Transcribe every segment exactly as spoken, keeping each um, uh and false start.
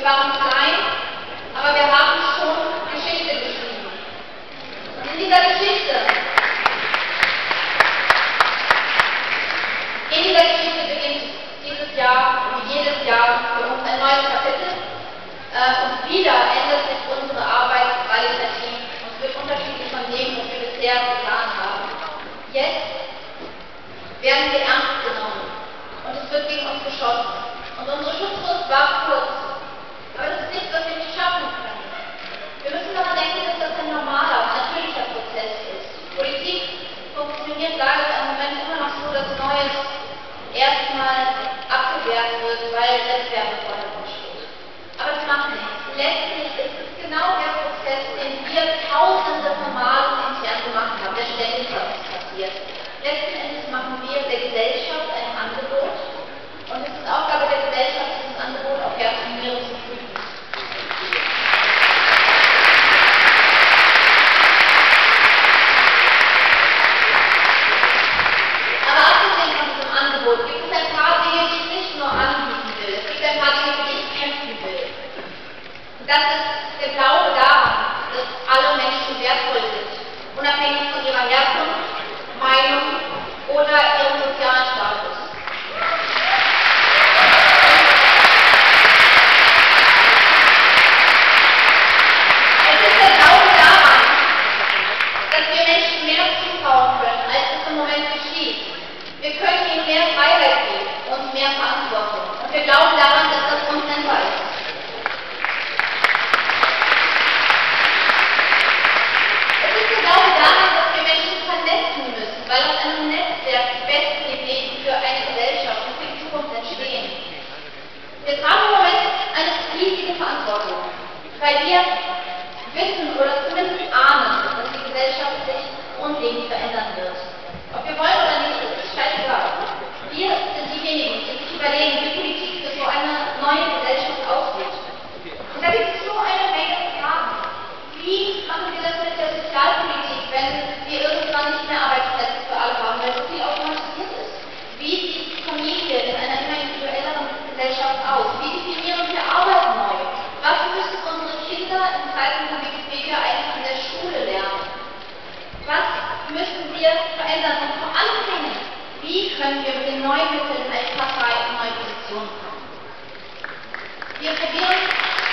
Wir waren klein, aber wir haben schon Geschichte geschrieben. Und in dieser Geschichte, in dieser Geschichte beginnt dieses Jahr, wie jedes Jahr, für uns ein neues Kapitel. Äh, und wieder ändert sich unsere Arbeit qualitativ und wird unterschiedlich von dem, was wir bisher getan haben. Jetzt werden wir ernst genommen und es wird gegen uns geschossen. Und unsere Schutzfrist war kurz. Aber das ist nichts, was wir nicht schaffen können. Wir müssen daran denken, dass das ein normaler, natürlicher Prozess ist. Politik funktioniert leider im Moment immer noch so, dass Neues erstmal abgewehrt wird, weil Wettbewerb im Vordergrund steht. Aber das macht nichts. Letztlich ist es genau der Prozess, den wir tausende von Malen intern gemacht haben, der ständig bei uns passiert. Letzten Endes machen wir der Gesellschaft ein Angebot und es ist Aufgabe der Gesellschaft, dieses Angebot auf Herz und Niere zu prüfen. Aber abgesehen von diesem Angebot gibt es ein paar Dinge, die ich nicht nur anbieten will. Es gibt ein paar Dinge, für die ich kämpfen will. Und das ist der Glaube daran, dass alle Menschen wertvoll sind, unabhängig von ihrer Herkunft, Meinung oder ihrem sozialen Status. Es ist der Glaube daran, dass wir Menschen mehr zutrauen können, als es im Moment geschieht. Wir können ihnen mehr Freiheit geben und mehr Verantwortung. Und wir glauben daran, dass das untrennbar ist. Es ist der Glaube daran, dass wir Menschen vernetzen müssen, weil aus einem Netzwerk die besten Ideen für eine Gesellschaft und für die Zukunft entstehen. Wir tragen im Moment eine riesige Verantwortung, weil wir wissen oder zumindest ahnen, dass die Gesellschaft sich grundlegend verändern wird. Ob wir wollen oder nicht, ist es scheißegal. Wir sind diejenigen, die sich überlegen, wie Politik für so eine neue Gesellschaft aussieht. Und da gibt es so eine Menge Fragen. Wie machen wir das mit der Sozialpolitik, wenn wir irgendwann nicht mehr Arbeitsplätze für alle haben, weil so viel automatisiert ist? Wie sieht die Familie in einer immer individuelleren Gesellschaft aus? Wie definieren wir Arbeit neu? Was müssen unsere Kinder in Zeiten von Wikipedia eigentlich in der Schule lernen? Was müssen wir verändern? Und vor allen Dingen, wie können wir mit den neuen Mitteln als Partei in neue Positionen kommen? Wir probieren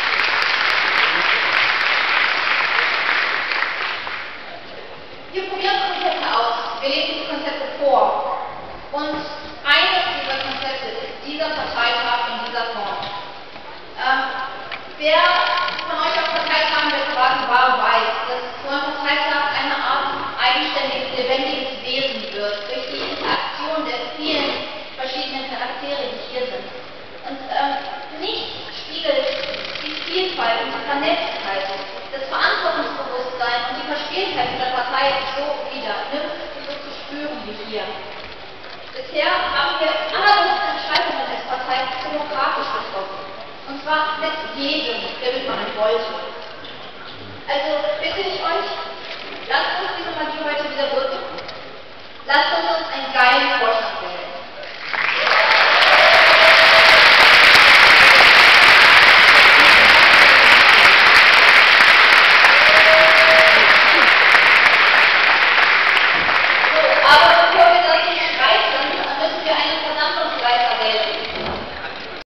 Wir probieren Konzepte aus, wir legen diese Konzepte vor. Und eines dieser Konzepte ist dieser Parteitag in dieser Form. Ähm, wer von euch auf Parteitagen der Piraten war, weiß, dass so ein Parteitag eine Art eigenständiges, lebendiges Wesen wird, durch die Interaktion der vielen verschiedenen Charaktere, die hier sind. Und ähm, nichts spiegelt die Vielfalt und die Vernetztheit, das Verantwortungsbewusstsein und die Verspieltheit der Partei so wieder, nirgendwo so zu spüren wie hier. Bisher haben wir allergrößte Entscheidungen als Partei demokratisch getroffen. Und zwar mit jedem, der mitmachen wollte. Also bitte ich euch, lasst uns diese Magie heute wieder wirken. Lasst uns uns einen geilen Vorschlag